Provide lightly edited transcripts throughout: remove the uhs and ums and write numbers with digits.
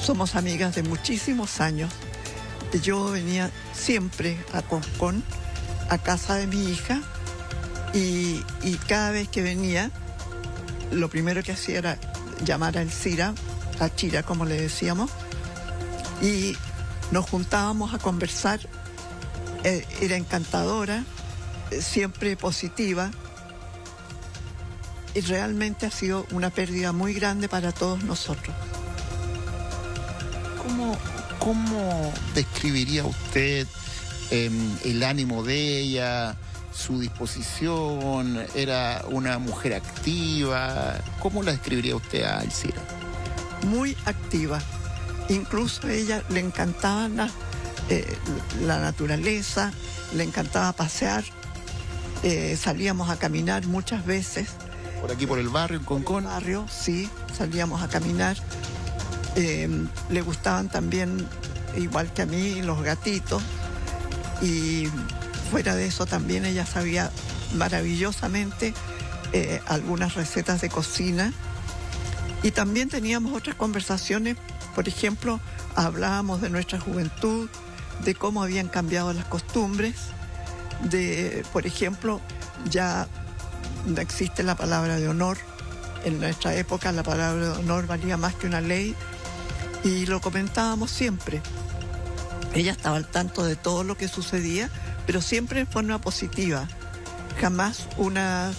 somos amigas de muchísimos años. Yo venía siempre a Concón, a casa de mi hija, y cada vez que venía, lo primero que hacía era llamar a Elcira, a Chira como le decíamos, y nos juntábamos a conversar. Era encantadora, siempre positiva, y realmente ha sido una pérdida muy grande para todos nosotros. ¿Cómo describiría usted el ánimo de ella, su disposición? ¿Era una mujer activa? ¿Cómo la describiría usted a Elcira? Muy activa. Incluso a ella le encantaba la naturaleza, le encantaba pasear. Salíamos a caminar muchas veces. ¿Por aquí, por el barrio, en Concón? Por el barrio, sí, salíamos a caminar. Le gustaban también, igual que a mí, los gatitos. Y fuera de eso también ella sabía maravillosamente algunas recetas de cocina. Y también teníamos otras conversaciones. Por ejemplo, hablábamos de nuestra juventud, de cómo habían cambiado las costumbres, por ejemplo, ya no existe la palabra de honor. En nuestra época la palabra de honor valía más que una ley, y lo comentábamos siempre. Ella estaba al tanto de todo lo que sucedía, pero siempre en forma positiva. Jamás una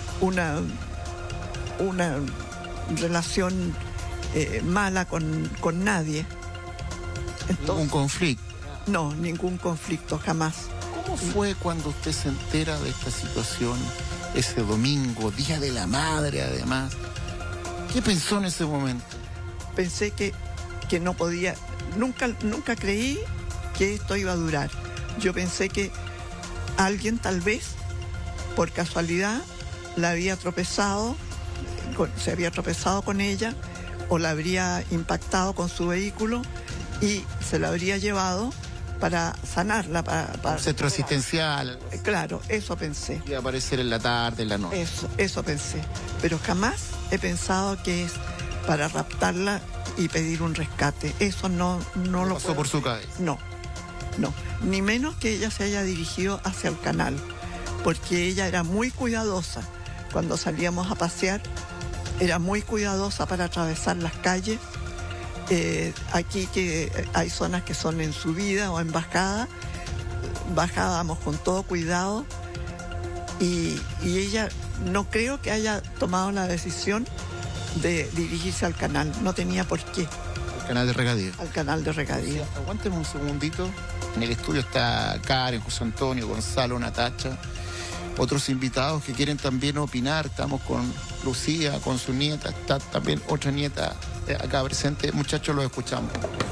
relación mala con nadie. Entonces, ¿Ningún conflicto? No, ningún conflicto, jamás. ¿Cómo fue cuando usted se entera de esta situación ese domingo, Día de la Madre además? ¿Qué pensó en ese momento? Pensé que no podía, nunca creí que esto iba a durar. Yo pensé que alguien tal vez, por casualidad, se había tropezado con ella, o la habría impactado con su vehículo y se la habría llevado para sanarla, para un centro asistencial. Claro, eso pensé. Iba a aparecer en la tarde, en la noche. Eso pensé. Pero jamás he pensado que es para raptarla y pedir un rescate. Eso no lo pasó por su cabeza. No. Ni menos que ella se haya dirigido hacia el canal, porque ella era muy cuidadosa. Cuando salíamos a pasear, era muy cuidadosa para atravesar las calles. Aquí que hay zonas que son en subida o en bajada, bajábamos con todo cuidado, y ella no creo que haya tomado la decisión de dirigirse al canal, no tenía por qué. Al canal de regadío. Al canal de regadío. Sí, aguántenme un segundito. En el estudio está Karen, José Antonio, Gonzalo, Natacha, otros invitados que quieren también opinar. Estamos con Lucía, con su nieta, está también otra nieta acá presente. Muchachos, los escuchamos.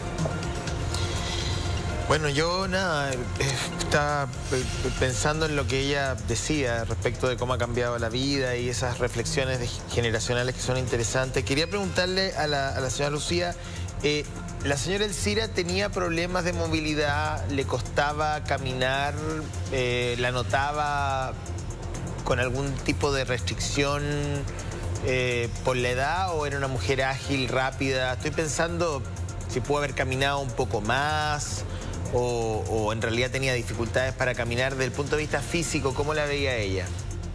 Bueno, yo nada, estaba pensando en lo que ella decía respecto de cómo ha cambiado la vida y esas reflexiones generacionales que son interesantes. Quería preguntarle a la señora Lucía, la señora Elcira tenía problemas de movilidad, le costaba caminar, la notaba con algún tipo de restricción por la edad, o era una mujer ágil, rápida. Estoy pensando si pudo haber caminado un poco más, o en realidad tenía dificultades para caminar. Desde el punto de vista físico, ¿cómo la veía ella?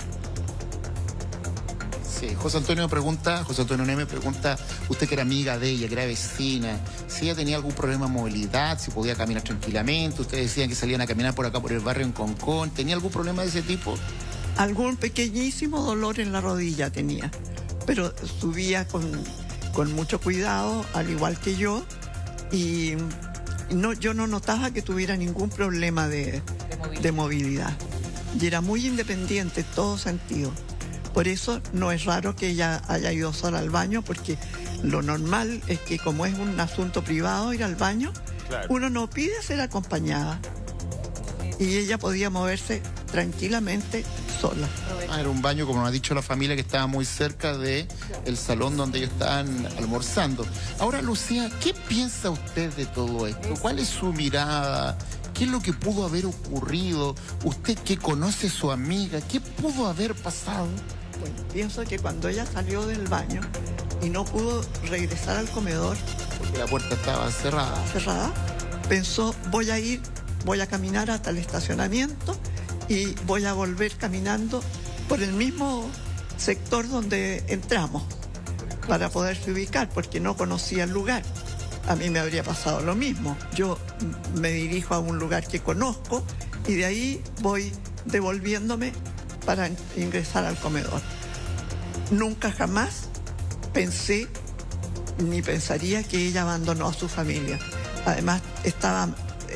Sí, José Antonio Neme pregunta, usted que era amiga de ella, que era vecina, si ella tenía algún problema de movilidad, si podía caminar tranquilamente. Ustedes decían que salían a caminar por acá, por el barrio en Concón. ¿Tenía algún problema de ese tipo? Algún pequeñísimo dolor en la rodilla tenía, pero subía con mucho cuidado, al igual que yo, y yo no notaba que tuviera ningún problema de movilidad. Y era muy independiente en todo sentido. Por eso no es raro que ella haya ido sola al baño, porque lo normal es que, como es un asunto privado ir al baño, claro, uno no pide ser acompañada. Y ella podía moverse tranquilamente sola. Era un baño, como nos ha dicho la familia, que estaba muy cerca del salón donde ellos estaban almorzando. Ahora, Lucía, ¿qué piensa usted de todo esto? ¿Cuál es su mirada? ¿Qué es lo que pudo haber ocurrido? Usted que conoce a su amiga, ¿qué pudo haber pasado? Bueno, pienso que cuando ella salió del baño y no pudo regresar al comedor, La puerta estaba cerrada. Cerrada. Pensó, voy a caminar hasta el estacionamiento y voy a volver caminando por el mismo sector donde entramos para poderse ubicar, porque no conocía el lugar. A mí me habría pasado lo mismo. Yo me dirijo a un lugar que conozco y de ahí voy devolviéndome para ingresar al comedor. Nunca jamás pensé ni pensaría que ella abandonó a su familia. Además, estaba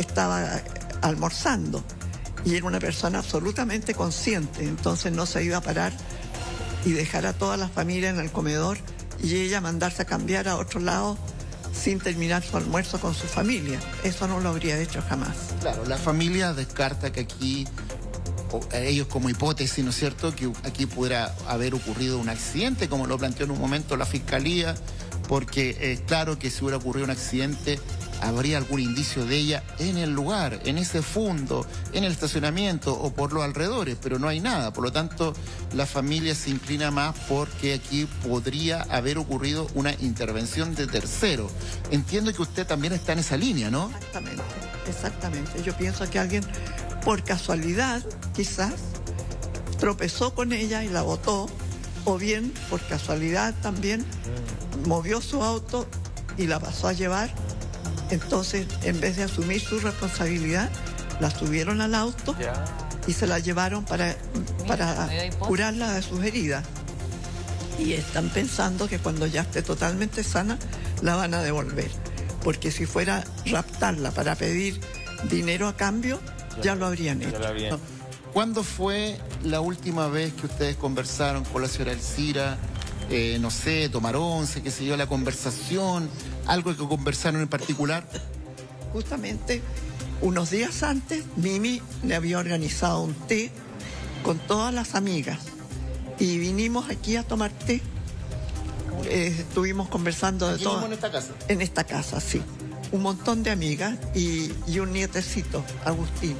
almorzando y era una persona absolutamente consciente, entonces no se iba a parar y dejar a toda la familia en el comedor y ella mandarse a cambiar a otro lado sin terminar su almuerzo con su familia. Eso no lo habría hecho jamás. Claro, la familia descarta que aquí, ellos como hipótesis, ¿no es cierto?, que aquí pudiera haber ocurrido un accidente, como lo planteó en un momento la Fiscalía, porque claro que si hubiera ocurrido un accidente, habría algún indicio de ella en el lugar, en ese fondo, en el estacionamiento o por los alrededores, pero no hay nada. Por lo tanto, la familia se inclina más porque aquí podría haber ocurrido una intervención de tercero. Entiendo que usted también está en esa línea, ¿no? Exactamente, exactamente. Yo pienso que alguien, por casualidad, quizás, tropezó con ella y la botó, o bien, por casualidad también, movió su auto y la pasó a llevar. Entonces, en vez de asumir su responsabilidad, la subieron al auto y se la llevaron para curarla de sus heridas. Y están pensando que cuando ya esté totalmente sana, la van a devolver. Porque si fuera raptarla para pedir dinero a cambio, ya lo habrían hecho. ¿Cuándo fue la última vez que ustedes conversaron con la señora Elcira? No sé, tomar once, qué sé yo, la conversación, algo que conversaron en particular. Justamente unos días antes, Mimi le había organizado un té con todas las amigas y vinimos aquí a tomar té. Estuvimos conversando de todo. ¿En esta casa? En esta casa, sí. Un montón de amigas y un nietecito, Agustín.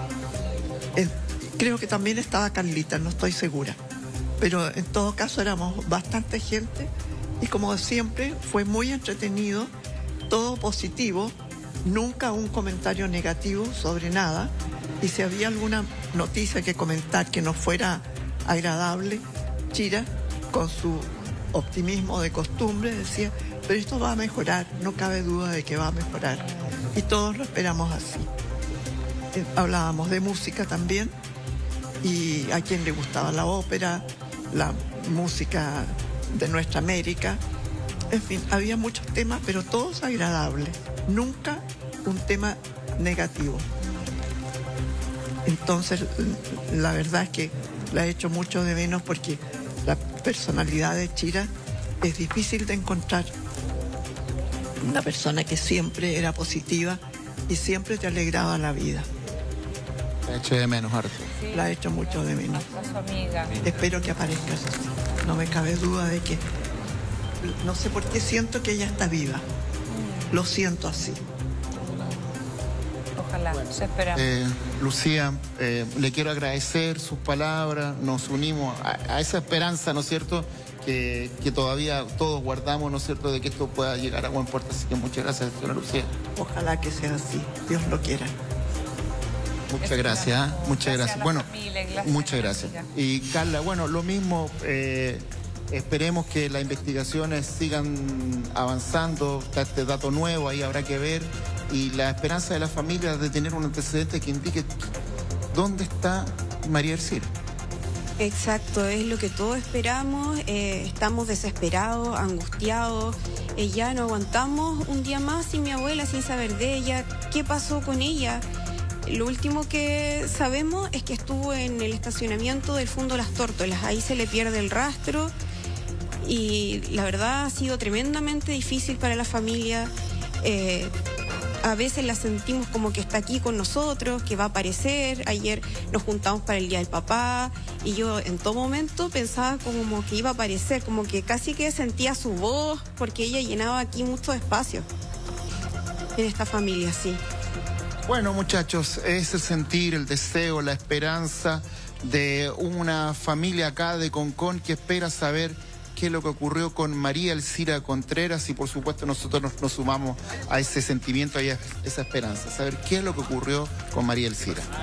Creo que también estaba Carlita, no estoy segura. Pero en todo caso éramos bastante gente y como siempre fue muy entretenido, todo positivo, nunca un comentario negativo sobre nada, y si había alguna noticia que comentar que no fuera agradable, Chira, con su optimismo de costumbre, decía, pero esto va a mejorar, no cabe duda de que va a mejorar, y todos lo esperamos así. Hablábamos de música también, y a quien le gustaba la ópera, la música de nuestra América, en fin, había muchos temas, pero todos agradables, nunca un tema negativo. Entonces, la verdad es que la he hecho mucho de menos porque la personalidad de Chira es difícil de encontrar. Una persona que siempre era positiva y siempre te alegraba la vida. La he hecho de menos, harto. Sí. La he hecho mucho de menos. Su amiga. Espero que aparezcas así. No me cabe duda de que... No sé por qué siento que ella está viva. Lo siento así. Ojalá, se espera. Lucía, le quiero agradecer sus palabras. Nos unimos a esa esperanza, ¿no es cierto?, que todavía todos guardamos, ¿no es cierto?, de que esto pueda llegar a buen puerto. Así que muchas gracias, señora Lucía. Ojalá que sea así. Dios lo quiera. Muchas gracias, muchas gracias. Bueno, muchas gracias. Y Carla, bueno, lo mismo, esperemos que las investigaciones sigan avanzando, está este dato nuevo, ahí habrá que ver, y la esperanza de la familia de tener un antecedente que indique dónde está María Elcira. Exacto, es lo que todos esperamos, estamos desesperados, angustiados, ya no aguantamos un día más sin mi abuela, sin saber de ella, qué pasó con ella. Lo último que sabemos es que estuvo en el estacionamiento del Fondo Las Tórtolas, ahí se le pierde el rastro y la verdad ha sido tremendamente difícil para la familia. A veces la sentimos como que está aquí con nosotros, que va a aparecer. Ayer nos juntamos para el Día del Papá y yo en todo momento pensaba como que iba a aparecer, como que casi que sentía su voz porque ella llenaba aquí muchos espacios en esta familia, sí. Bueno, muchachos, es el sentir, el deseo, la esperanza de una familia acá de Concón que espera saber qué es lo que ocurrió con María Elcira Contreras y por supuesto nosotros nos sumamos a ese sentimiento y a esa esperanza, saber qué es lo que ocurrió con María Elcira.